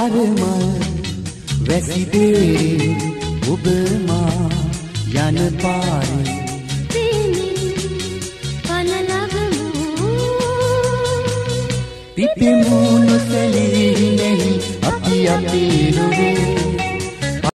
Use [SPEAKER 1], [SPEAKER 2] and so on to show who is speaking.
[SPEAKER 1] පරමල් වැසි බේරේ ඔබ මා යන පාරේ පිපෙමු නොසැලී නැහි අපි අපේ නොවේ